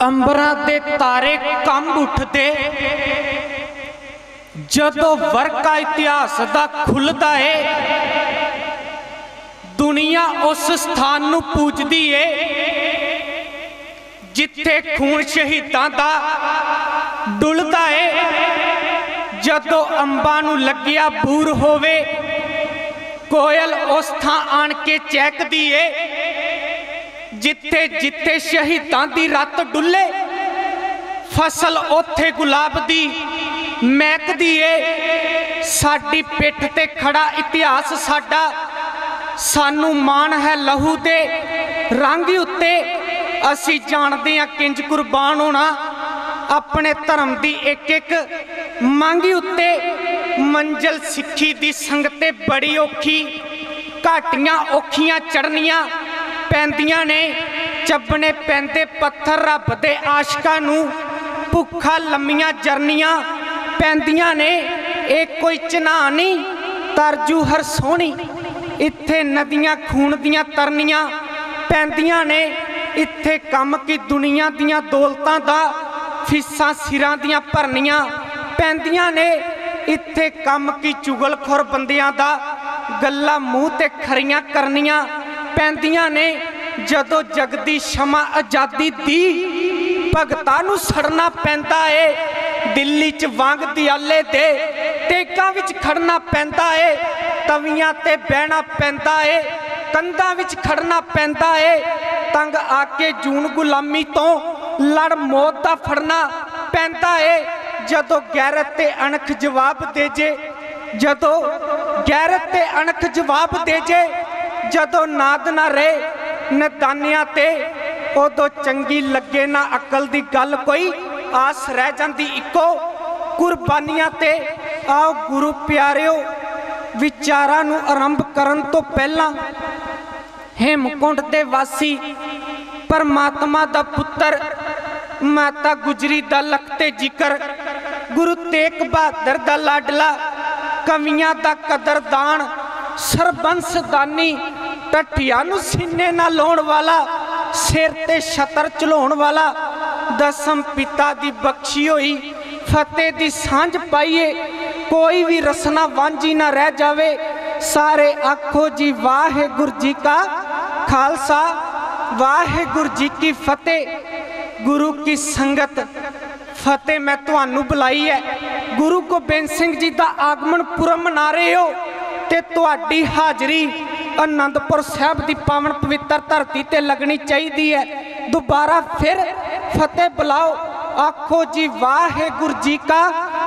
अंबरां दे तारे कंब उठदे जदों वर्का इतिहास दा खुलदा है। दुनिया उस स्थान नूं पूजदी है जिथे खून शहीदां दा डुलदा है। जदों अंबां नूं लग्गिया बूर होवे कोयल उस थां आण के चहकदी है जिथे जिथे शहीदां दी रत डुले। फसल ओथे गुलाब दी महकदी है। साडी पिठ ते खड़ा इतिहास साडा, सानू मान है लहू दे रंग उत्ते। असी जानदे हां किंज कुर्बान होना अपने धर्म दी एक एक मंग उत्ते। मंजिल सिक्खी दी संगते बड़ी औखी, घाटियां औखियां चढ़नियां पैंदियां ने। चबने पैंदे पत्थर रब दे आशकां नूं, भुखा लम्मियां जरनियां पैंदियां ने। एक कोई चन्हा नहीं तरजू हर सोहनी, इत्थे नदियां खून दियां तरनियां पैंदियां ने। इत्थे कम की दुनिया दियां दौलतां दा फीसां सिरां दियां भरनियां पैंदियां ने। इत्थे कम की चुगलखोर बंदियां दा गल्लां मूँह ते खरियां करनियां पैंदियां ने। जदों जगदी क्षमा आज़ादी दी भगतां नूं सड़ना पैंदा है। दिल्ली च वांग दियाले दे टेकां विच खड़ना पैंदा है। तवियां ते बहना पैंदा है, कंधां विच खड़ना पैंदा है। तंग आके जून गुलामी तो लड़ मौत दा फड़ना पैंदा है। जदों गैरत ते अणख जवाब दे जे, जदों गैरत ते अणख जवाब दे जे, जदों नाद ना रहे नदानियां ते, उदों चंगी लगे ना अकल दी गल कोई। आस रह जांदी इको कुर्बानियां ते। आओ गुरु प्यारिओ विचारां नूं आरंभ करन तो पहला हेमकुंड दे वासी परमात्मा दा पुत्र माता गुजरी दा लखते जिक्र, गुरु तेग बहादुर दा लाडला, कवियां दा कदरदान, सरबंस दानी, टठिया नूं सीने ना लाउण वाला, सिर ते छतर चलाउण वाला, दसम पिता दी बख्शी होई फतेह दी सांझ पाईए। कोई भी रसना वांझी ना रह जावे। सारे आखो जी वाहिगुरू जी का खालसा वाहिगुरू जी की फतेह। गुरु की संगत फतेह मैं तुहानू बुलाई है। गुरु गोबिंद सिंह जी का आगमन पुरब मना रहे हो ते तुहाडी हाजरी आनंदपुर साहब की पावन पवित्र धरती ते लगनी चाहिए है। दोबारा फिर फतेह बुलाओ, आखो जी वाहिगुरू जी का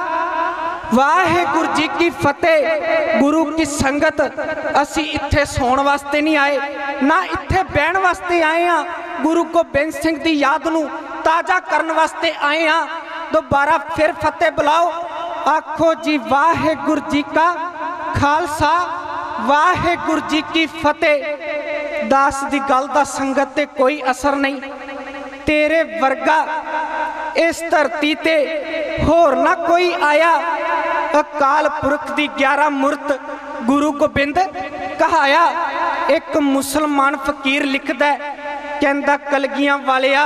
वाहिगुरू जी की फतेह। गुरु की संगत असी इत्थे सोण वास्ते नहीं आए ना इत्थे बहन वास्ते आए हाँ। गुरु गोबिंद सिंह की याद नूं ताज़ा करन वास्ते आए हाँ। दोबारा फिर फतेह बुलाओ, आखो जी वाहिगुरू जी का खालसा वाहिगुरू जी की फतेह। दास दी गल दा संगत ते कोई असर नहीं। तेरे वर्गा इस धरती ते होर ना कोई आया। अकाल पुरख दी 11 मूर्त गुरु गोबिंद कहाया। एक मुसलमान फकीर लिखदा कहंदा कलगियां वालिया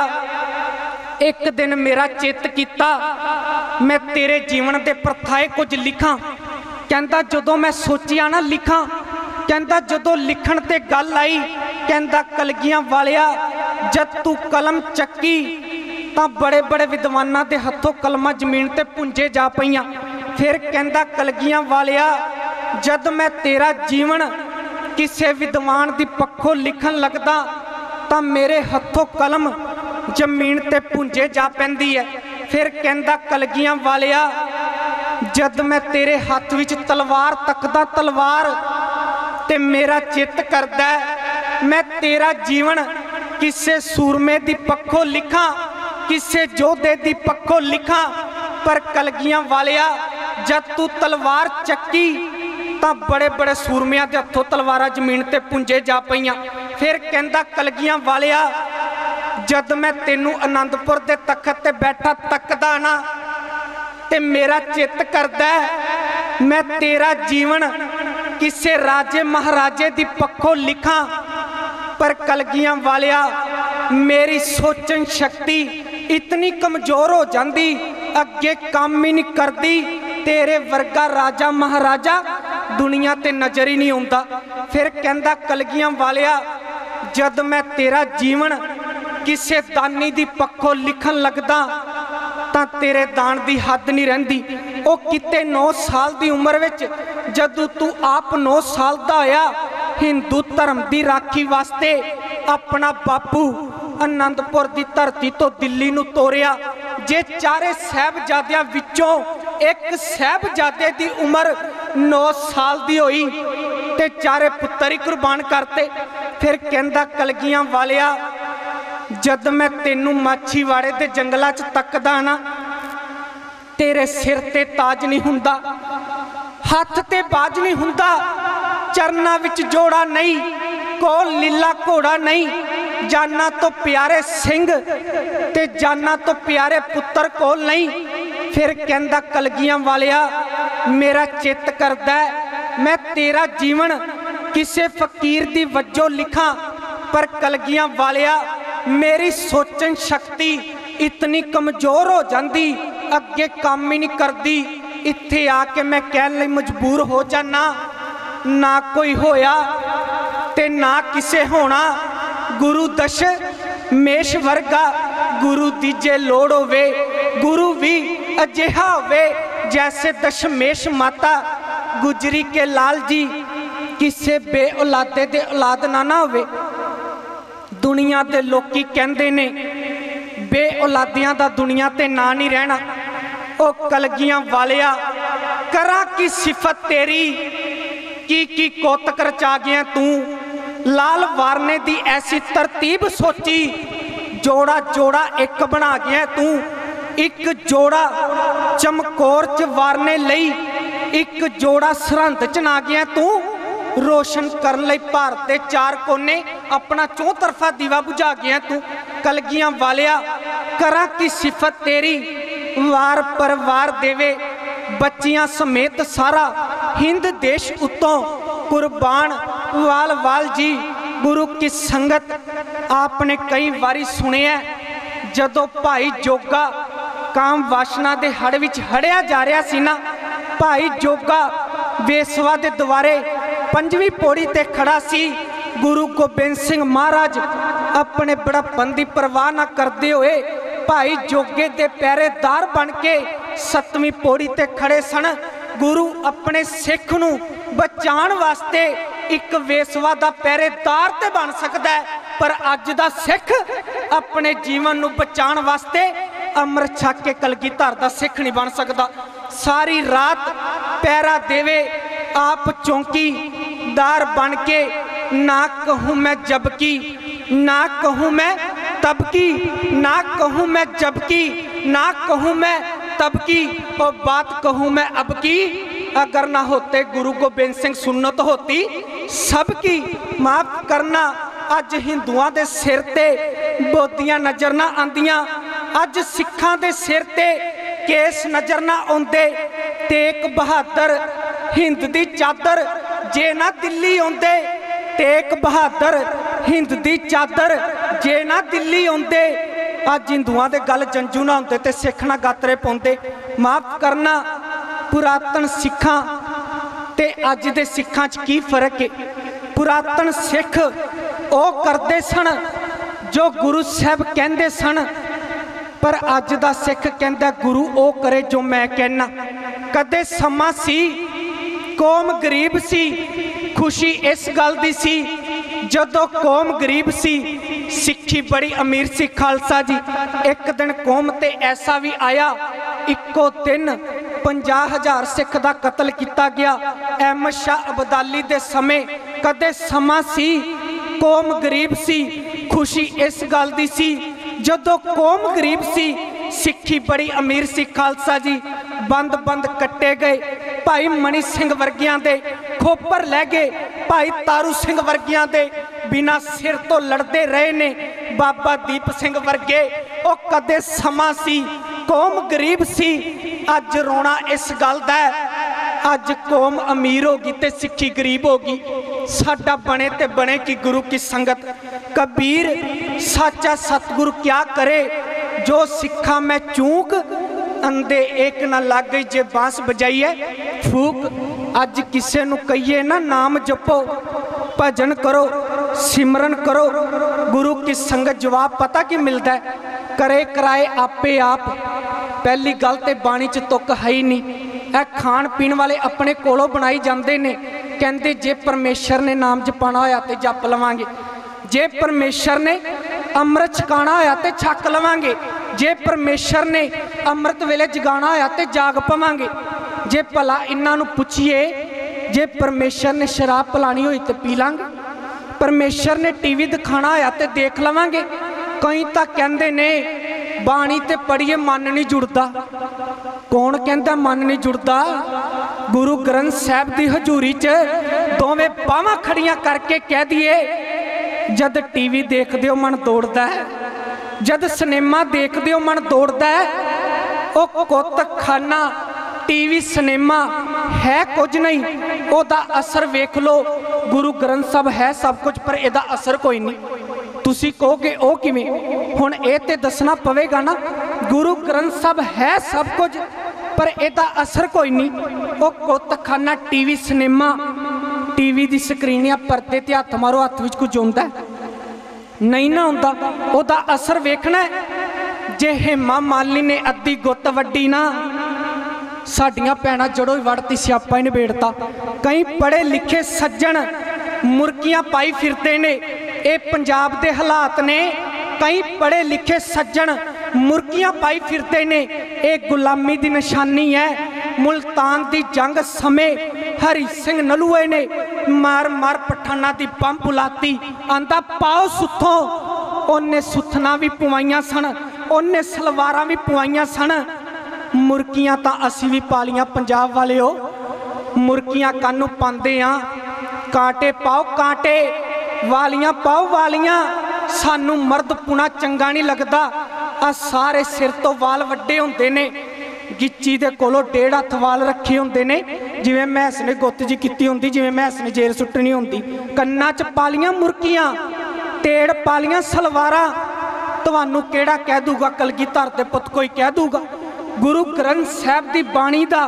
एक दिन मेरा चित कीता मैं तेरे जीवन दे परथाए कुछ लिखां। कहंदा जदों मैं सोचिया ना लिखां, कहंदा जदों लिखण ते गल आई, कहंदा कलगियां वालिया जद तू कलम चक्की तां बड़े बड़े विद्वानां दे हत्थों कलमां जमीन ते पुंजे जा पईयां। फिर कहंदा कलगियां वालिया जद मैं तेरा जीवन किसे विद्वान दी पक्षों लिखण लगदा तां मेरे हत्थों कलम जमीन ते पुंजे जा पैंदी है। फिर कहंदा कलगियां वालिया जद मैं तेरे हाथ विच तलवार तकदा तलवार ते मेरा चित करदा मैं तेरा जीवन किसे सूरमे दी पक्षों लिखां, किसे जोधे दी पक्षों लिखां। पर कलगियां वालिया जद तू तलवार चक्की तां बड़े बड़े सूरमियां दे हत्थों तलवारां जमीन ते पुंजे जा पईयां। फिर कहंदा कलगियां वालिया जद मैं तेनू आनंदपुर दे तखत ते बैठा तकदा ना ते मेरा चित करदा मैं तेरा जीवन किसे राजे महाराजे दी पक्षों लिखां। पर कलगियां वालिया मेरी सोचन शक्ति इतनी कमज़ोर हो जाती, अगे काम ही नहीं करती। तेरे वर्गा राजा महाराजा दुनिया ते नज़र ही नहीं आउंदा। फिर कहंदा कलगियां वालिया, जद मैं तेरा जीवन किसे दानी दी पक्खों लिखन लगदा तां तेरे दान दी हद नहीं रहिंदी। ओ किते 9 साल दी उम्र विच जदों तू आप 9 साल दा होया, हिंदू धर्म दी राखी वास्ते अपना बापू आनंदपुर दी धरती तो दिल्ली नूं तोरिया। जे चारे साहिबजादियां विचों एक साहिबजादे दी उम्र 9 साल दी होई ते चारे पुत्तर ही कुर्बान करते। फिर कहंदा कलगियां वालिया, जद मैं तेनू माछीवाड़े दे जंगलां च तकदा ना, तेरे सिर ते ताज नहीं हुंदा, हथ ते बाज नहीं हुंदा, चरना विच जोड़ा नहीं, कोल लीला घोड़ा नहीं, जाना तो प्यारे सिंह ते जाना तो प्यारे पुत्तर कोल नहीं। फिर कहंदा कलगियां वालिया, मेरा चित करदा मैं तेरा जीवन किसे फकीर दी वजों लिखा, पर कलगियां वालिया मेरी सोचन शक्ति इतनी कमज़ोर हो जाती, अगे काम ही नहीं करती। इत्थे आके मैं कहने लई मजबूर हो जाना, ना कोई होया ते ना किसे होना। गुरु दश मेश वर्गा गुरु दीजे लोड़ होवे, गुरु भी अजिहा होवे जैसे दशमेश माता गुजरी के लाल जी, किसे बे औलादे दे औलाद ना होवे। दुनिया दे लोकी कहंदे ने बे औलादियां दा दुनिया ते ना नहीं रहना। ओ कलगियां वालिया, करा की सिफत तेरी, की कोतक रचा गया तू। लाल वारने दी ऐसी तरतीब सोची, जोड़ा जोड़ा एक बना गया तू। एक जोड़ा चमकोर च वारने लई, एक जोड़ा सरहंद च ना गया तू। रोशन करन लई भारत दे 4 कोने अपना चौतरफा दीवा बुझा गया तू। कलगियां वालिया, करा की सिफत तेरी, वार परवार देवे बच्चियां समेत सारा हिंद देश उत्तों कुर्बान वाल वाल जी। गुरु की संगत आपने कई बारी सुनिया, जदों भाई जोगा काम वासना दे हड़ विच हड़िया जा रहा सी ना, भाई जोगा वेसवा दे द्वारे 5वीं पौड़ी ते खड़ा सी। गुरु गोबिंद सिंह महाराज अपने बड़प्पन दी परवाह ना करते हुए भाई जोगे दे पहरेदार बन के 7वीं पौड़ी ते खड़े सन। गुरु अपने सिख नूं बचाण वास्ते एक वेसवा दा पहरेदार ते बन सकदा है, पर अज दा सिख अपने जीवन नूं बचाण वास्ते अमृत छक के कलगीधर दा सिख नहीं बन सकदा। सारी रात पहरा देवे आप चौकीदार बन के, ना कहूँ मैं जबकि, ना कहूँ मैं तबकी, ना कहूँ मैं जबकि, ना कहूँ मैं तबकी, और बात कहूँ मैं अब की। अगर ना होते गुरु गोबिंद सिंह सुन्नत होती सबकी। माफ करना, अज हिंदुआं दे सिर ते बोदियां नजर ना आंदियां, अज सिखां दे सिर ते केस नजर ना आउंदे। तेग बहादुर हिंद दी चादर जे ना दिल्ली आउंदे, तेग बहादुर हिंद दी चादर जे ना दिल्ली आउंदे। अज हिंदुआं दे गल जंजू ना होंदे ते सिख ना गातरे पाउंदे। माफ करना, पुरातन सिखां ते अज दे सिखां च की फर्क है। पुरातन सिख ओ करदे सन जो गुरु साहब कहंदे सन, पर अज दा सिख कहंदा गुरु ओ करे जो मैं कहना। कदे समा सी कौम गरीब सी, खुशी इस गल दी सी जदों कौम गरीब सी, सिखी बड़ी अमीर सी। खालसा जी, एक दिन कौम ते ऐसा भी आया, इक्को दिन 50,000 सिख दा कतल किया गया अहमद शाह अब्दाली दे समय। कदे समा सी कौम गरीब सी, खुशी इस गल दी सी जदों कौम गरीब सी, सिखी बड़ी अमीर सी। खालसा जी बंद बंद कट्टे गए, भाई मनी सिंह वर्गियां दे खोपर लै गए, भाई तारू सिंह वर्गियां दे बिना सिर तो लड़ते रहे ने बाबा दीप सिंह वर्गे। ओ कदे समा सी कौम गरीब सी, अज रोना इस गल दा अज कौम अमीर होगी ते सिखी गरीब होगी। साडा बने ते बने कि गुरु की संगत। कबीर साचा सतगुरु क्या करे, जो सिखा मैं चूक, अंधे एक ना लग गई जे बांस बजाइए फूक। अज किसे नू कहिए ना नाम जपो, भजन करो, सिमरन करो, गुरु की संगत जवाब पता की मिलता है, करे कराए आपे आप। पहली गल ते बाणी च तुक है ही नहीं, ए खाण पीण वाले अपने कोलों बनाई जाते ने। कहते जे परमेश्वर ने नाम जपाना होया ते जप लवांगे, जे परमेश्वर ने अमृत छकाना होया ते छक लवांगे, जे परमेश्वर ने अमृत वेले जगाना होया ते जाग पवांगे। जे भला इन्हां नूं पुछिए, जे परमेश्वर ने शराब पिलानी होई ते पी लांगे, परमेश्वर ने टीवी दिखाना होया ते देख लवांगे। कई तां कहंदे ने बाणी ते पढ़िए मन नहीं जुड़दा। कौन कहंदा मन नहीं जुड़दा? गुरु ग्रंथ साहिब दी हजूरी च दोवें बाहां खड़ियां करके कह दिए, जद टीवी देखदे हो मन दौड़दा है, जद सिनेमा देखदे हो मन दौड़दा है। ओ कुत्त खाना टीवी सिनेमा है कुछ नहीं, ओदा असर वेख लो। गुरु ग्रंथ साहिब है सब कुछ पर एदा असर कोई नहीं। तुसी कहोगे ओ किवें? हुण ए ते दसना पवेगा ना। गुरु ग्रंथ साहिब है सब कुछ पर एदा असर कोई नहीं। ओ कुत्त खाना टीवी सिनेमा, टीवी दी स्क्रीन या परदे ते हत्थ मारो, हत्थ विच कुछ आउंदा नहीं ना आउंदा, ओदा असर वेखना है। जे हेमा मालिनी ने अद्धी गुत्त वड्डी ना, साडियां भैणां जड़ों ही वड़ती स्यापा ही निबेड़ता। कई पढ़े लिखे सज्जन मुर्गियां पाई फिरते ने, ये पंजाब दे हालात ने। कई पढ़े लिखे सज्जन मुर्गियां पाई फिरते ने, ये गुलामी की निशानी है। मुल्तान की जंग समय हरी सिंह नलूए ने मार मार पठाना की बंब बुलाती, आंदा पाओ सुथों। उन्हें सुथना भी पवाइया सन, उन्हें सलवारां भी पवाइया सन। मुर्गियां तां असी भी पालियां पंजाब वाले हो, मुर्गियां कानू पांदे आ। कांटे पाओ कांटे, वालियां पाओ वालियां, सानू मर्द पुना चंगा नहीं लगता। आ सारे सिर तो वाल वड्डे होंदे ने, गिच्ची दे कोलों 1.5 हत्थ वाल रखे होंदे ने, जिवें मैस ने गुत्त जी कीती होंदी, जिवें मैस ने जेल सुट्टनी होंदी। कन्ना च पालियां मुर्गियां, टेड़ पालियां सलवारां। तुहानू केड़ा कह दूगा? कलगीधर दे पुत कोई कह दूगा? गुरु ग्रंथ साहिब दी बाणी दा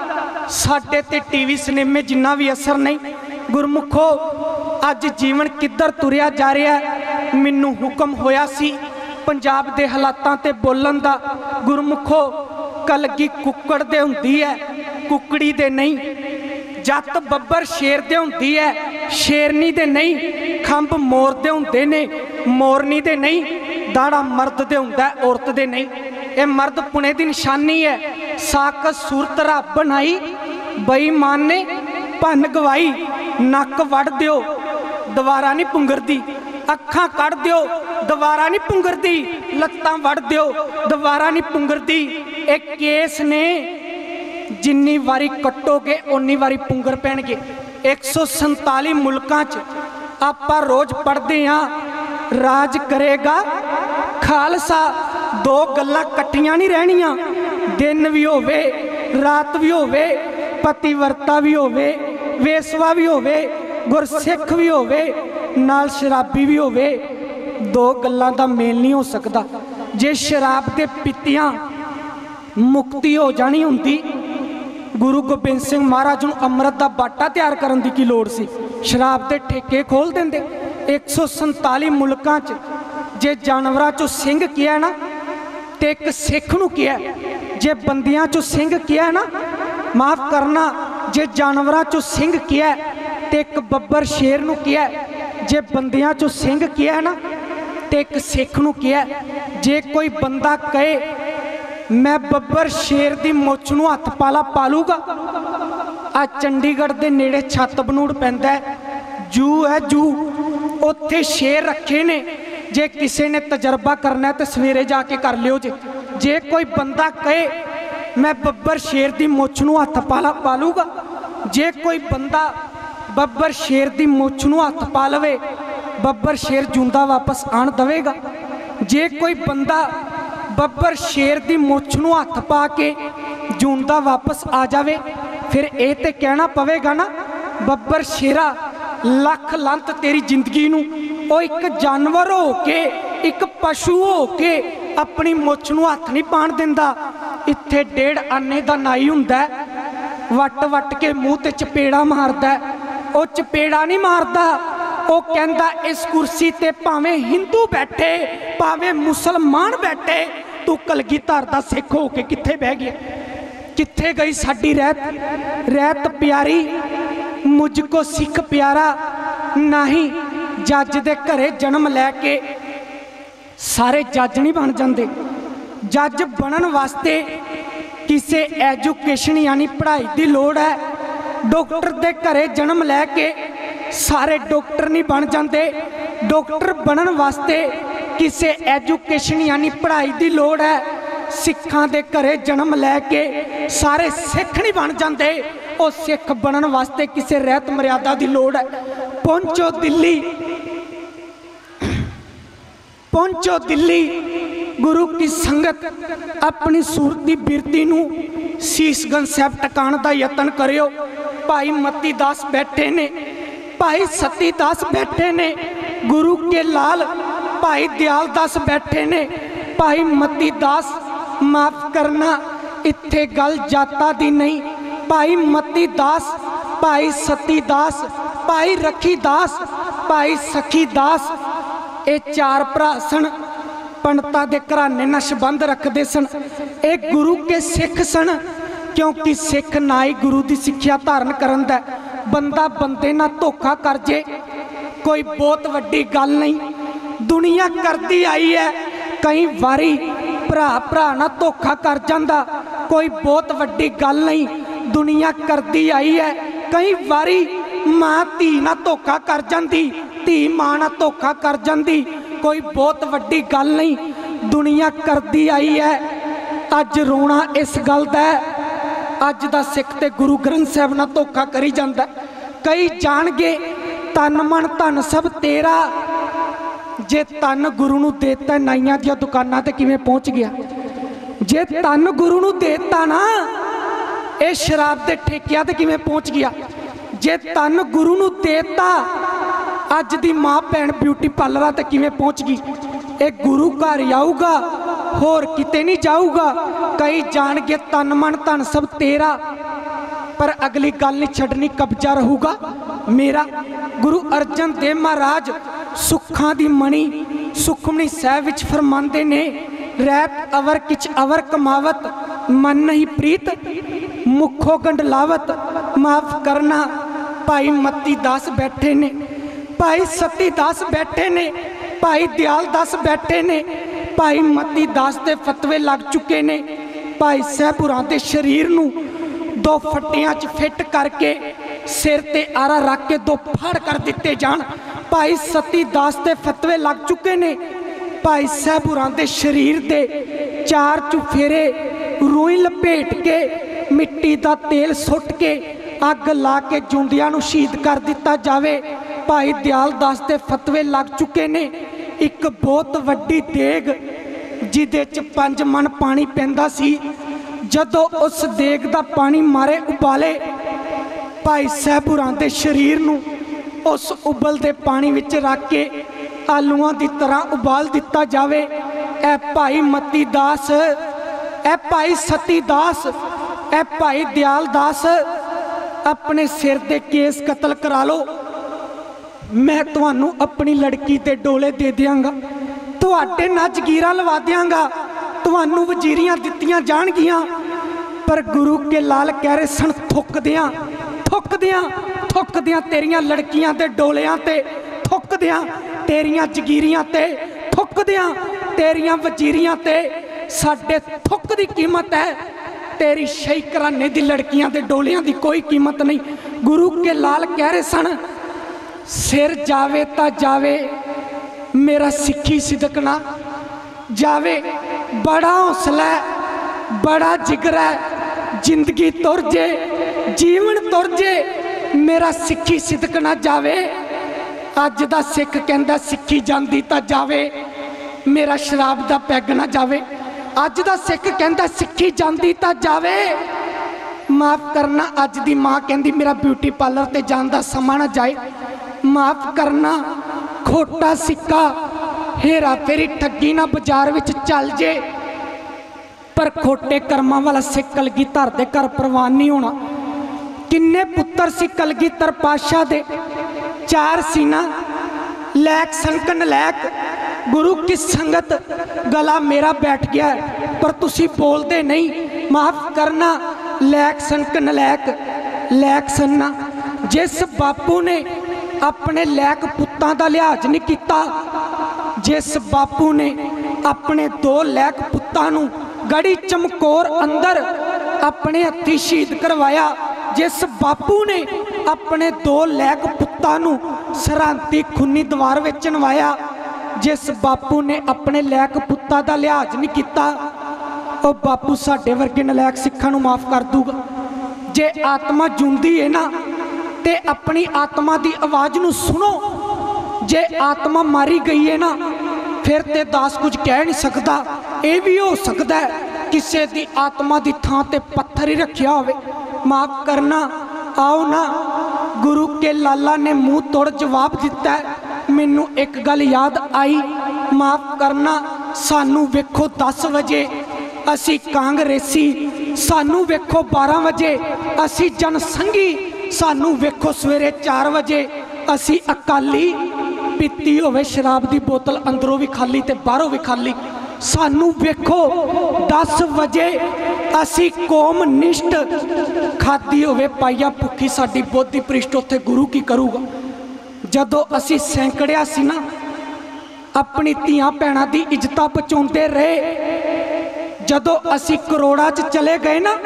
साडे ते टीवी सिनेमे जिन्ना भी असर नहीं। गुरमुखो अज जीवन किधर तुरिया जा रहा है? मैनू हुक्म होया सी पंजाब दे हालातां ते बोलन दा। गुरमुखो कलगी कुक्कड़ दे हुंदी है, कुकड़ी दे नहीं। जत बब्बर शेर दे हुंदी है, शेरनी दे नहीं। खंभ मोर दे हुंदे ने, मोरनी दे नहीं। दाड़ा मर्द दे हुंदा है, औरत दे नहीं। ये मर्द पुणे की निशानी है। साकत सूरत रब बनाई, बेईमान ने भन गवाई। नक वड़ दियो दोबारा नहीं पुंगरदी, अखां कड़ दियो दोबारा नहीं पुंगरदी, लत्तां वड़ दियो दोबारा नहीं पुंगरदी। एक केस ने जिन्नी वारी कट्टोगे उन्नी वारी पुंगर पैणगे। 147 मुल्कां च आपां रोज पढ़दे हां, राज करेगा खालसा। दो गल्लां कट्ठियां नहीं रहनियां, दिन भी होवे रात भी होवे, पतिवर्ता भी होवे, वेसवा भी होवे, गुरसिख भी होवे, नाल शराबी भी होवे। दो गल्लां दा मेल नहीं हो सकता। जे शराब दे पीतियां मुक्ति हो जानी हुंदी, गुरु गोबिंद सिंह महाराज नूं अमृत दा बाटा तैयार करन दी की लोड़ सी? शराब दे ठेके खोल देंदे। 147 मुल्कां च जे जानवरां चों सिंह किया ना ते एक सिख नूं किया, जे बंदियां चों सिंह किया ना, माफ करना, जे जानवरां चों सिंह किया ते एक बब्बर शेर नूं किया, जे बंदियां चों सिंह किया ना ते एक सिख नूं किया। जे कोई बंदा कहे मैं बब्बर शेर दी मुੱਛ नूं हत्थ पाला पालूगा। आ चंडीगढ़ दे नेड़े छत बनूड़ पैंदा है, जू है जू, उत्थे शेर रखे ने। जे किसी ने तजर्बा करना है तो सवेरे जाके कर लियो। जे कोई बंदा कहे मैं बब्बर शेर दी मुੱਛ नूं हत्थ पाला पालूगा, जे कोई बंदा बब्बर शेर दी मुੱਛ नूं हत्थ पा लवे, बब्बर शेर जूंदा वापस आण दवेगा। जे कोई बंदा बब्बर शेर दी मुੱਛ नूं हत्थ पा के जूंदा वापस आ जावे, फिर ये तो कहना पवेगा ना बब्बर शेरा लख लंत तेरी जिंदगी नूं। ओ एक जानवर हो के, एक पशु हो के अपनी मुछ नूं हथ नहीं पाण दिंदा। इत्थे 1.5 आने दा नाई हुंदा, वट वट के मूँह ते चपेड़ा मारदा। वो चपेड़ा नहीं मारदा, वो कहंदा इस कुर्सी ते भावें हिंदू बैठे भावें मुसलमान बैठे, तू कलगीधर दा सिख हो के कित्थे बह गया? कित्थे गई साडी रैत? रैत प्यारी मुझको सिख प्यारा नहीं। जज दे घरे जन्म लैके सारे जज नहीं बन जाते। जज बनन वास्ते किसी एजुकेशन यानी पढ़ाई की लोड़ है। डॉक्टर दे घरे जन्म लैके सारे डॉक्टर नहीं बन जाते। डॉक्टर बनन वास्ते किसी एजुकेशन यानी पढ़ाई की लोड़ है। सिखां दे घरे जन्म लैके सारे सिख नहीं बन जाते। वो सिख बनन वास्ते किसी रहत मर्यादा की लोड़ है। पहुंचो दिल्ली, पहुंचो दिल्ली, गुरु की संगत अपनी सूरत की बिरती नूं शीशगंज साहब टकाण का यतन करियो। भाई मती दास बैठे ने, भाई सती दास बैठे ने, गुरु के लाल भाई दयाल दास बैठे ने। भाई मती दास माफ करना, इत्थे गल जाता दी नहीं। भाई मती दास, भाई सती दास, भाई रखी दास, भाई सखी दास, ये 4 भरा सन। पंडितां दे घराने नाल संबंध रखते सन। ये गुरु के सिख सन, क्योंकि सिख ना ही गुरु की सिक्ख्या धारण करन दा। बंदा बंदे नाल धोखा कर जे कोई बहुत वड्डी गल नहीं। दुनिया करती आई है, कई बारी भरा भरा नाल धोखा कर जांदा, कोई बहुत वड्डी गल नहीं। दुनिया करती आई है, कई बारी मां धी नाल धोखा कर जांदी, धी मां नाल धोखा कर जांदी, कोई बहुत वड्डी गल नहीं। दुनिया करती आई है। अज रोना इस गल दा है, अज दा सिख ते गुरु ग्रंथ साहब नाल धोखा करी जांदा। कई जाणगे तन मन धन सब तेरा, जे तन गुरु नूं देता नाइयां दी दुकानां ते किवें पहुंच गया? जे तन गुरु नूं देता ना, ये शराब के ठेकिया ते किवें पहुंच गया? जे तन गुरु नूं देता अज दी मां भैन ब्यूटी पार्लर ते किवें पहुंच गई? ये गुरु घर आऊगा, होर किते नहीं जाऊगा। कई जाणगे तन मन धन सब तेरा, पर अगली गल नहीं छड्डनी, कब्जा रहूगा मेरा। गुरु अर्जन देव महाराज सुखां दी मणी सुखमनी साहिब विच फरमांदे ने, रैत अवर किच अवर कमावत, मन नहीं प्रीत मुखो गंडलावत। माफ करना, भाई मती दास बैठे ने, भाई सती दास बैठे ने, भाई दयाल दास बैठे ने। भाई मती दास के फतवे लग चुके ने। भाई सहपुरा के शरीर नूं 2 फट्टियां च फिट करके सिर ते आरा रख के 2 फाड़ कर दिते जान। भाई सती दास के फतवे लग चुके ने। भाई सहपुरा के शरीर के 4 चुफेरे रूई लपेट के मिट्टी का तेल सुट के अग ला के जूंदियां नूं शहीद कर दिता जावे। भाई दयाल दास के फतवे लग चुके ने। एक बहुत वड्डी देग जिदे च 5 मन पानी पैंदा सी, जदों उस देग दा पानी मारे उबाले, भाई सहपुरा के शरीर नूं उस उबलते पानी विच रख के आलूआं दी तरह उबाल दिता जावे। ए भाई मती दास, ए भाई सती दास, ए भाई दयाल दास, अपने सिर दे केस कतल करा लो, मैं तुहानू अपनी लड़की ते डोले दे दियांगा, तुहाडे नाल जगीरां लवा दियांगा, तुहानू वजीरियां दित्तियां जाणगियां। पर गुरु के लाल कह रहे सन, थुकदियां थुकदियां थुकदियां तेरियां लड़कियां ते डोलियां ते, थुकदियां तेरियां जगीरियां ते, थुकदियां तेरियां वजीरियां ते। साडे थुक दी कीमत है, तेरी शही घराने दी लड़कियां ते डोलियां दी कोई कीमत नहीं। गुरु के लाल कह रहे सन, सिर जावे ता जावे मेरा सिक्खी सिदकना जावे। बड़ा हौसला है, बड़ा जिगर है, जिंदगी तुर जे जीवन तुर जे मेरा सिक्खी सिदकना जावे। अज दा सिख कहंदा सिक्खी जांदी ता जावे, मेरा शराब दा पैग ना जावे। अज दा सिख कहंदा सिक्खी जांदी ता जावे। माफ करना, अज दी मां कहंदी मेरा ब्यूटी पार्लर ते जान दा समा ना जाए। माफ करना, खोटा सिक्का हेरा फेरी ठगी ना बाजार विच चल जे, पर खोटे कर्मां वाला सिख कलगीधर दे घर प्रवान नहीं होना। किन्ने पुत्तर सी कलगीधर पातशाह दे, 4 सी ना। लैक संक नलैक, गुरु की संगत गला मेरा बैठ गया है, पर तुसी बोलते नहीं। माफ करना लैक संक नलैक, लैक सन्ना। जिस बापू ने अपने लैक पुत्तां दा लिहाज नहीं किता, जिस बापू ने अपने 2 लैक पुत्तां नूं गड़ी चमकोर अंदर अपने हत्थी शहीद करवाया, जिस बापू ने अपने 2 लैक पुत्तां नूं सरहंदी खूनी दीवार विच चनवाया, जिस बापू ने अपने लैक पुत्तां दा लिहाज नहीं किता, वो बापू साडे वर्गे नलैक सिखां नूं माफ कर दूगा। जे आत्मा जूंदी है ना ते अपनी आत्मा की आवाज़ नूं सुनो। जे आत्मा मारी गई है ना फिर ते दास कुछ कह नहीं सकता। ये भी हो सकता है किसी की आत्मा की थां ते पत्थर ही रखिया होवे। माफ करना, आओ ना, गुरु के लाला ने मुंह तोड़ जवाब दिता है। मैनू एक गल याद आई, माफ करना, सानू वेखो 10 बजे असी कांग्रेसी, सानू वेखो 12 बजे असी जनसंघी, सानू वेखो सवेरे 4 बजे असी अकाली। पीती होवे शराब की बोतल अंदरों भी खाली ते बाहरों भी खाली, सानू वेखो 10 बजे असी कौमनिस्ट। खादी होवे पाइया भुखी साडी बोधी पृष्ठ, उत्थे गुरु की करूगा। जदों असी सैंकड़िया सी ना अपनी धियां भैणां दी इज्जतां बचाउंदे रहे, जदों असी करोड़ां च चले गए ना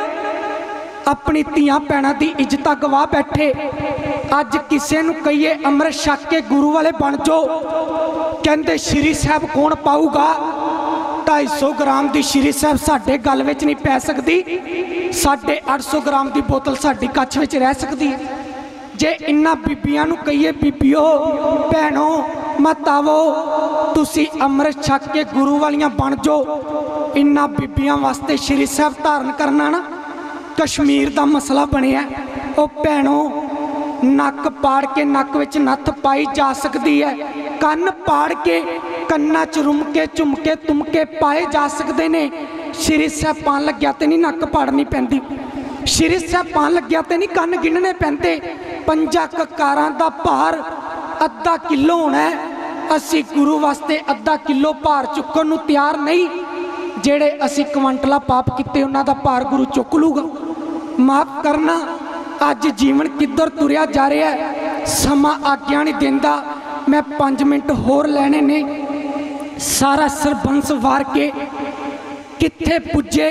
अपनी धियां भैणां दी इज्जतां गवा बैठे। अज किसे नूं कहिए अमृत छक के गुरु वाले बन जाओ, कहंदे श्री साहब कौन पाऊगा। 250 ग्राम की श्री साहब साडे गल विच नहीं पै सकती, 850 ग्राम की बोतल साडी कच्छ विच रह सकती है। जे इन्हां बीबियां नूं कहिए बीबियो भैणो मत आवो, तुसी अमृत छक के गुरु वालियां बन जाओ। इन्हां बीबियां वास्ते श्री साहब धारण करना ना कश्मीर का मसला बनिया। ओ भैणो, नक पाड़ के नक विच नत्थ पाई जा सकती है, कन्न पाड़ के कन्ना च रुमके झुमके तुमके पाए जा सकते ने। श्री साहब पान लग्या तो नहीं नक पाड़नी पैंदी, श्री साहब पान लग्या तो नहीं कन्न गिनने पैंदे। 5 ककारां दा भार अद्धा किलो होना है, असी गुरु वास्ते अद्धा किलो भार चुकन नूं तैयार नहीं। जेड़े असी क्वांटला पाप किते उन्हां दा भार गुरु चुक लूगा। माफ करना, अज जीवन किधर तुरिया जा रहा है, समा आग्या नहीं देंदा। मैं 5 मिनट होर लैने ने, सारा सरबंस वार के कित्थे पुजे।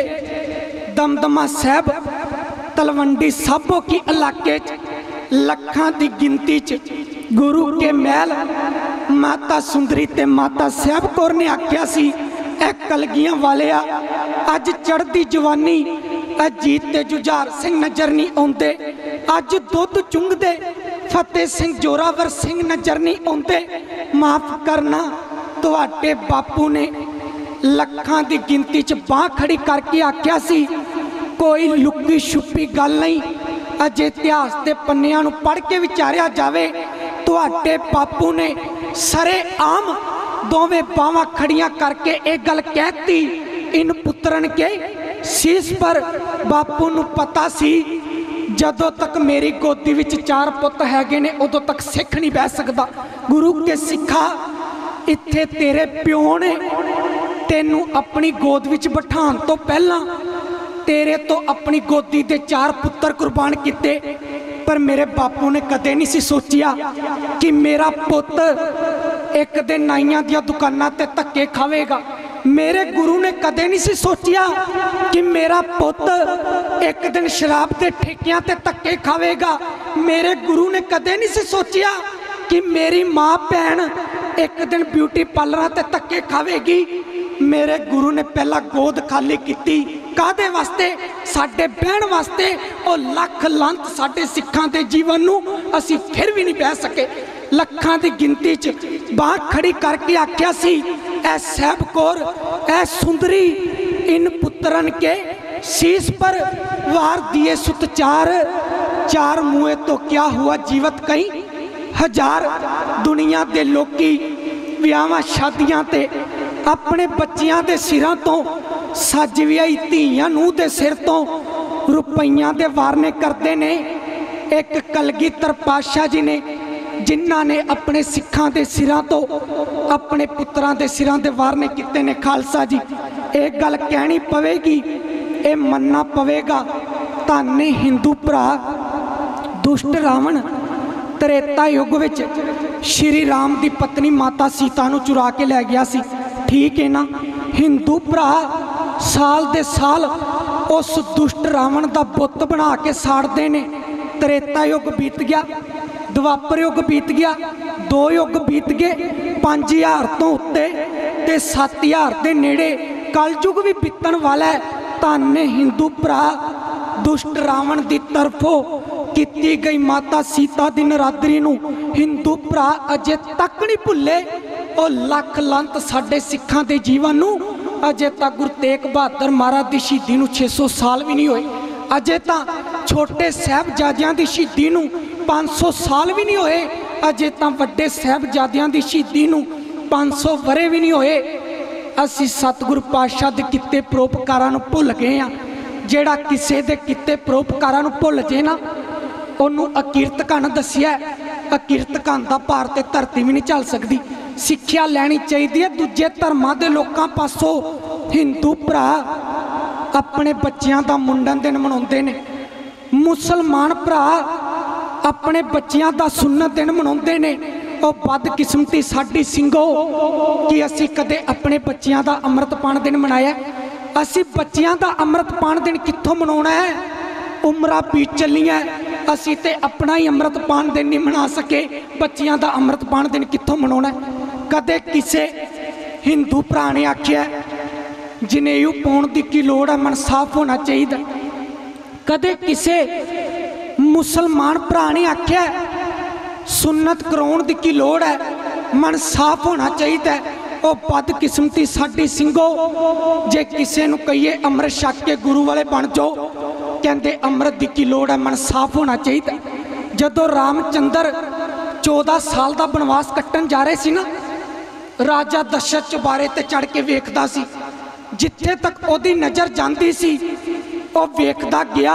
दमदमा साहब तलवंडी साबो की इलाके लखां की गिनती च गुरु के महल माता सुंदरी ते माता साहब कौर ने आख्या सी, ए कलगियां वाले अज चढ़ती जवानी अजीत ते जुझार सिंह नजर नहीं आउंदे, अज दुध चुंगदे फतेह सिंह जोरावर सिंह नजर नहीं आउंदे। माफ करना, तुहाडे बापू ने लखां की गिनती च बांह खड़ी करके आख्या सी, कोई लुकी छुपी गल नहीं। अजे इतिहास के पन्नियां नूं पढ़ के विचारिया जावे, तुहाडे बापू ने सरे आम दोवें बावां खड़ियां करके एक गल कहती, इन पुत्रन के शीश पर। बापू नूं पता सी जदों तक मेरी गोदी विच 4 पुत हैगे ने उदों तक सिख नहीं बह सकदा। गुरु के सिखा, इत्थे तेरे प्यो ने तेनू अपनी गोद विच बिठाण तो पहला तेरे तो अपनी गोदी दे 4 पुत्र कुर्बान किते, पर मेरे बापू ने कदे नहीं सी सोचिया कि मेरा पुत एक दिन नाइयां दियां दुकानां ते धक्के खावेगा। मेरे गुरु ने कदे नहीं सी सोचिया कि मेरा पुत एक दिन शराब के ठेकियां ते धक्के खावेगा। मेरे गुरु ने कदे नहीं सी सोचिया कि मेरी माँ भैन एक दिन ब्यूटी पार्लर ते धक्के खावेगी। मेरे गुरु ने पहला गोद खाली की कादे वास्ते, साडे बहन वास्ते। और लख लंत साडे सिखां दे जीवन नूं असी फिर भी नहीं बह सके। लखां दी गिनती च बाह खड़ी करके आख्या सी, ऐ साहब कौर ऐ सुंदरी, इन पुत्रन के शीश पर वार दिए सुत 4 मुए तो क्या हुआ जीवत कई हजार। दुनिया दे लोकी ਵਿਆਹਾਂ शादियां ते अपने बच्चियां दे सिरां तो सज विआई धीआं नूंह दे सिर तो रुपइयां दे वारने करते ने। एक कलगीधर पातशाह जी ने जिन्हां ने अपने सिखां दे सिरां तो अपने पुत्रां दे सिरां दे वारने किते ने। खालसा जी एक गल कहनी पवेगी, ये मनना पवेगा, धन हिंदू भरा दुष्ट रावण त्रेता युग विच श्री राम की पत्नी माता सीता नूं चुरा के लै गया सी। ठीक है ना, हिंदू भरा साल दे साल उस दुष्ट रावण का बुत बना के साड़ते ने। त्रेता युग बीत गया, द्वापर युग बीत गया, 2 युग बीत गए, 5000 तो उत्ते ते 7000 के नेड़े कलयुग भी बीतन वाला है। धन हिंदू भरा दुष्ट रावण की तरफों की गई माता सीता की नरादरी नूं हिंदू भरा अजे तक नहीं भुले। और लख लंत साडे सिखां दे जीवन नूं अजे तक गुरु तेग बहादुर महाराज की शहीदी नूं 600 साल भी नहीं होए। अजे तक छोटे साहिबजादियां की शहीदी नूं 500 साल भी नहीं होए। अजे तक वड्डे साहिबजादियां की शहीदी नूं 500 वरे भी नहीं होए। असीं सतगुरु पातशाह दे किते परोपकारां नूं भुल गए हां। जिहड़ा किसे दे किते परोपकारां नूं भुल जे ना, ਉਹਨੂੰ अकीरत घन दसिया। अकीरत घन का भार ते धरती भी नहीं झल सकती। सिक्ख्या लैनी चाहिए है दूजे धर्मां दे लोकां पासों। हिंदू भरा अपने बच्चों का मुंडन दिन मनाउंदे ने, मुसलमान भरा अपने बच्चों का सुन्नत दिन मनाउंदे ने। और बदकिस्मती साडी सिंघो कि असीं कदे अपने बच्चों का अमृतपान दिन मनाया। असीं बच्चों का अमृतपान दिन कित्थों मनाउणा है? उम्रां बीत चलियां, असीं ते अपना ही अमृतपान दिन नहीं मना सके, बच्चियां दा अमृतपान दिन कित्थों मनाउणा? कदे किसे हिंदू भरा ने आख्या जनेऊ पाउण दी की लोड़ है, मन साफ होना चाहिए। कदे किसे मुसलमान भरा ने आख्या सुन्नत कराउण दी की लोड़ है, मन साफ होना चाहिए। ਉਹ बदकिस्मती साडी ਸਿੰਘੋ जे किसी नूं कहिए अमृत छक के गुरु वाले बन जाओ, कहते अमृत दी की लोड़ है, मन साफ होना चाहिए। जदों रामचंद्र 14 साल का बनवास कट्टन जा रहे सी ना, राजा दशरथ चुबारे ते चढ़ के वेखदा सी। जिथे तक ओदी नज़र जाती सी वो वेखदा गया।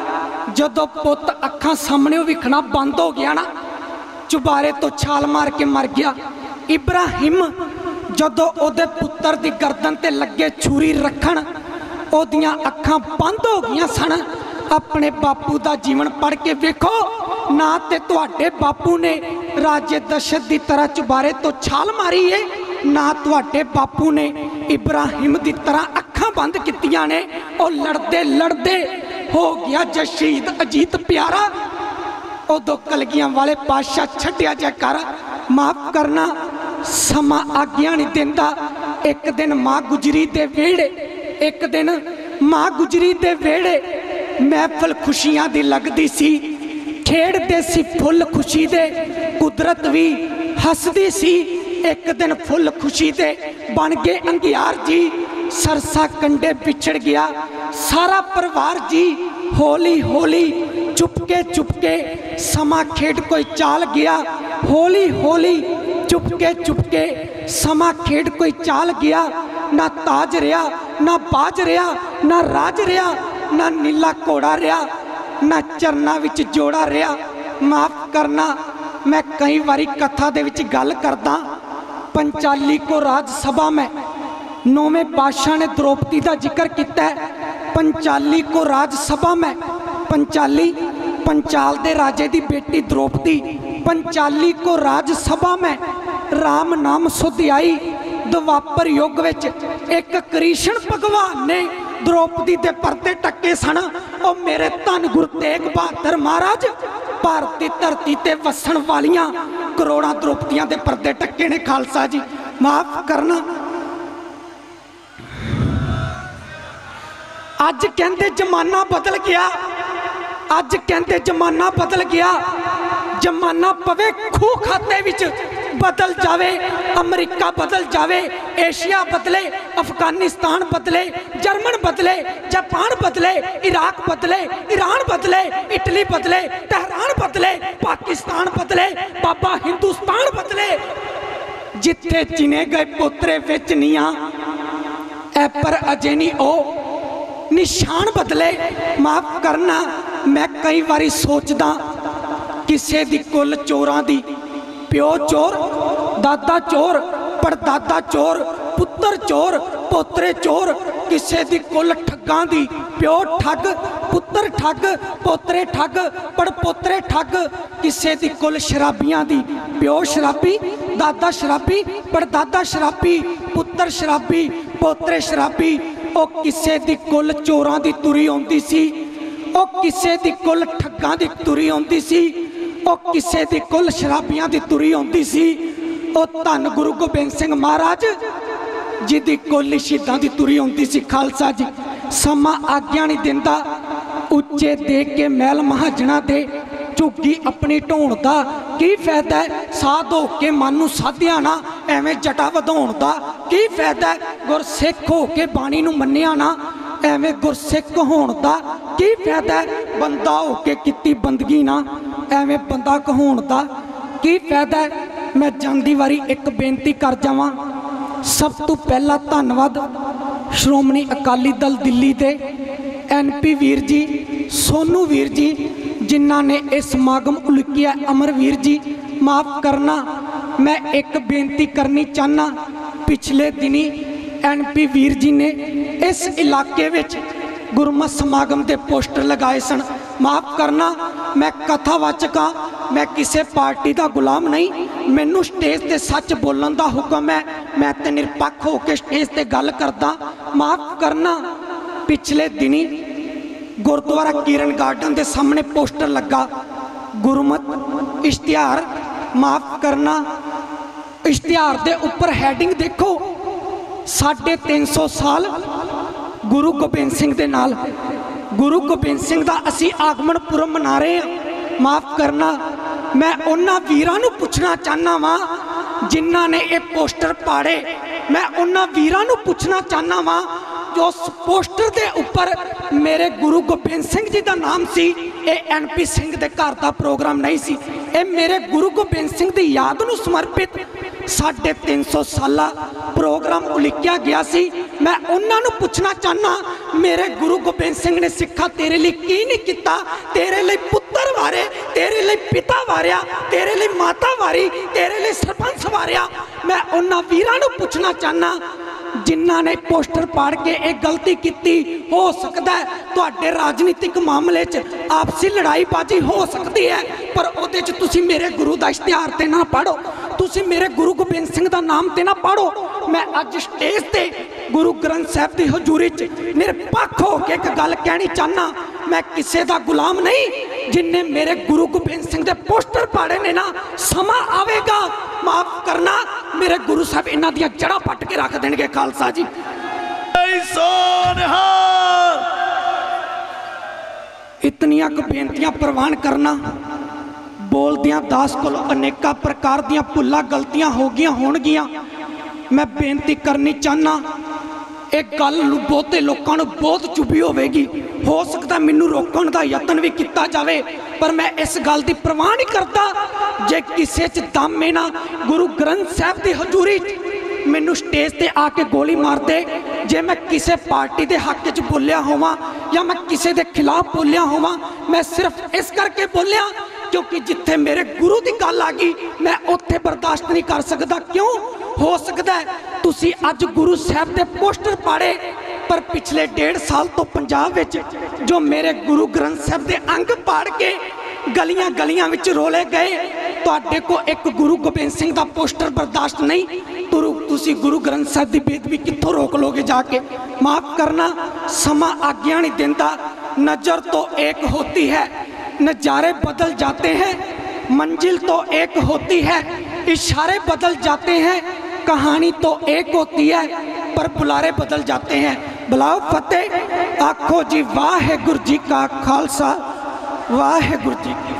जदों पुत अखां सामने विखना बंद हो गया ना, चुबारे तो छाल मार के मर गया। इब्राहिम जदों ओदे पुत्र दी गर्दन ते लगे छुरी रखण, ओदियां अखां बंद हो गईयां सन। अपने बापू दा जीवन पढ़ के वेखो ना, ते तुहाडे बापू ने राजे दशरथ दी तरह चुबारे तो छाल मारी है, ना तुहाडे बापू ने इब्राहिम दी तरह अखां बंद कीतियां ने। और लड़दे लड़दे हो गया जशीद अजीत प्यारा। उदों कलगियां वाले पातशाह छड्डिया जयकारा। माफ करना समा आग्या नहीं देंदा। एक दिन माँ गुजरी दे वेड़े, एक दिन माँ गुजरी दे वेड़े महफल खुशियां दी लगदी सी। खेड़दे सी फुल खुशी दे, कुदरत भी हसदी सी। एक दिन फुल खुशी दे बन गए अंगियार जी, सरसा कंडे बिछड़ गया सारा परिवार जी। होली होली चुपके चुपके समा खेड़ कोई चाल गया, होली होली चुपके चुपके समा खेड़ कोई चाल गया। ना ताज रहा, ना बाज रहा, ना राज रहा, ना नीला घोड़ा रहा, ना चरना विच जोड़ा रहा। माफ करना मैं कई बारी कथा दे विच गल करदा। पंचाली को राज सभा में 9वें पातशाह ने द्रौपदी का जिक्र किया है। पंचाली को राज सभा में, पंचाली पंचाल दे राजे दी बेटी द्रौपदी, पंचाली को राज सभा में राम नाम सुध आई। द्वापर युग विच एक कृष्ण भगवान ने द्रौपदी दे परदे टके सन। और मेरे धन गुरु तेग बहादुर महाराज भारती धरती ते वसन वालियां करोड़ां द्रौपदियां दे परदे टके ने। खालसा जी माफ करना, अज कहते जमाना बदल गया, अज कहते जमाना बदल गया। जमाना पवे खूह खाते विच बदल जावे, अमरीका बदल जावे, एशिया बदले, अफगानिस्तान बदले, जर्मन बदले, जापान बदले, इराक बदले, ईरान बदले, इटली बदले, तेहरान बदले, पाकिस्तान बदले, बाबा हिंदुस्तान बदले। जिथे चिने गए पोतरे विच नीआं ऐ पर अजे नहीं ओ निशान बदले। माफ करना मैं कई बारी सोचदा किसे दी कुल चोरां दी, प्यो चोर दादा चोर पड़दादा चोर पुत्र चोर पोतरे चोर, किसे दी कुल ठगां दी, प्यो ठग पुत्र ठग पोतरे ठग पड़पोतरे ठग, किसे दी कुल शराबियां दी, प्यो शराबी दादा शराबी पड़दादा शराबी पुत्र शराबी पोतरे शराबी। ओ किसे दी कुल चोरां दी तुरी आउंदी सी, ओ किसे दी कुल ठगां दी तुरी आउंदी सी, ओ किसे दी कुल शराबियां दी तुरी आउंदी सी। ओ धन गुरु गोबिंद सिंह महाराज जिदी कुल शहीदां दी तुरी आउंदी सी। खालसा जी समा आग्या नहीं दिंदा, उच्चे देख के महल महाजना दे झुग्गी अपनी ढोण दा की फायदा है। साध हो के मन नूं साधिया ना एवें जटा वधाउण दा की फायदा है। गुरसिख हो के बाणी नूं मन्निया ना एवें गुरसिख होण दा की फायदा है। बंदा हो के कीती बंदगी ना एवें बंदा कहाउण दा की फायदा है। मैं जांदी वारी एक बेनती कर जावां, सब तो पहला धन्नवाद श्रोमणी अकाली दल दिल्ली दे NP वीर जी सोनू वीर जी जिन्हों ने इस समागम उलिकिया। अमरवीर जी माफ़ करना मैं एक बेनती करनी चाहना, पिछले दिनी NP वीर जी ने इस इलाके विच गुरमत समागम के पोस्टर लगाए सन। माफ़ करना मैं कथावाचक हाँ, मैं किसी पार्टी का गुलाम नहीं, मैनू स्टेज ते सच बोलन का हुक्म है, मैं तो निरपक्ष होकर स्टेज ते गल करदा। माफ़ करना पिछले दिनी गुरुद्वारा किरण गार्डन के सामने पोस्टर लगा गुरमत इश्तिहार। माफ़ करना इश्तिहार के उपर हैडिंग देखो 350 साल गुरु गोबिंद सिंह दे नाल, गुरु गोबिंद सिंह का असी आगमन पुरब मना रहे हैं। माफ़ करना मैं उन्हां वीरां नूं पुछना चाहना वा जिन्हां ने ये पोस्टर पाड़े, मैं उन्हां वीरां नूं पुछना चाहना वा जो उस पोस्टर के उपर मेरे गुरु गोबिंद सिंह जी का नाम सी। ये NP सिंह के घर का प्रोग्राम नहीं सी, ये मेरे गुरु गोबिंद सिंह की याद नूं समर्पित 350 साला प्रोग्राम उलिकिया गया सी। मैं उन्होंने पूछना चाहना मेरे गुरु गोबिंद सिंह ने सिखा तेरे लिए की नहीं किया, तेरे लिए पुत्र वारे, तेरे लिए पिता वारिया, तेरे लिए माता वारी, तेरे लिए सरपंच वारिया। मैं उन्होंने वीरां नूं पूछना चाहना जिन्हों ने पोस्टर पाड़ के एक गलती की। हो सकता है तुहाडे राजनीतिक मामले च आपसी लड़ाईबाजी हो सकती है, पर उहदे च तुसी मेरे गुरु का इश्तिहार ते ना पढ़ो, तुसी मेरे गुरु गोबिंद सिंह का नाम ते ना पढ़ो। मैं अज स्टेज ते गुरु ग्रंथ साहब की हजूरी च निरपक्ष होकर एक गल कहनी चाहना, मैं किसी का गुलाम नहीं। जिन्हें मेरे गुरु गोबिंद सिंह के पोस्टर पाड़े ने ना, समा आवेगा माफ करना मेरे गुरु साहब इन्हां दियां जड़ां पट के रख देंगे। खालसा जी इतनियां बेनतियां प्रवान करना, बोलदियां दास को अनेका प्रकार दियां भुल्लां गलतियां हो गई होणगियां। मैं बेनती करनी चाहना एक गल बहुते लोगों को बहुत चुभी होगी, हो सकता मैनू रोकण का यत्न भी किया जाए, पर मैं इस गल की परवाह नहीं करता। जे किसी च दम है ना गुरु ग्रंथ साहब की हजूरी मैनू स्टेज ते आके गोली मार दे, जे मैं किसी पार्टी के हक च बोलिया होवां या मैं किसी के खिलाफ बोलिया होवां, मैं सिर्फ इस करके बोलिया क्योंकि जिथे मेरे गुरु की गल आ गई मैं उत्थे बर्दाश्त नहीं कर सकता। क्यों हो सकता है तुसी अज गुरु साहब के पोस्टर पाड़े, पर पिछले 1.5 साल तो पंजाब विच जो मेरे गुरु ग्रंथ साहब के अंग पाड़ के गलियां गलियां विच रोले गए, तुहाडे को एक गुरु गोबिंद सिंह का पोस्टर बर्दाश्त नहीं, तुसी गुरु ग्रंथ साहब की बेदबी कित्थों रोक लोगे जाके। माफ करना समा आज्ञा नहीं देता, नज़र तो एक होती है नज़ारे बदल जाते हैं, मंजिल तो एक होती है इशारे बदल जाते हैं, कहानी तो एक होती है पर बुलारे बदल जाते हैं। बुलाओ फतेह आखो जी वाहेगुरु जी का खालसा वाहेगुरु जी की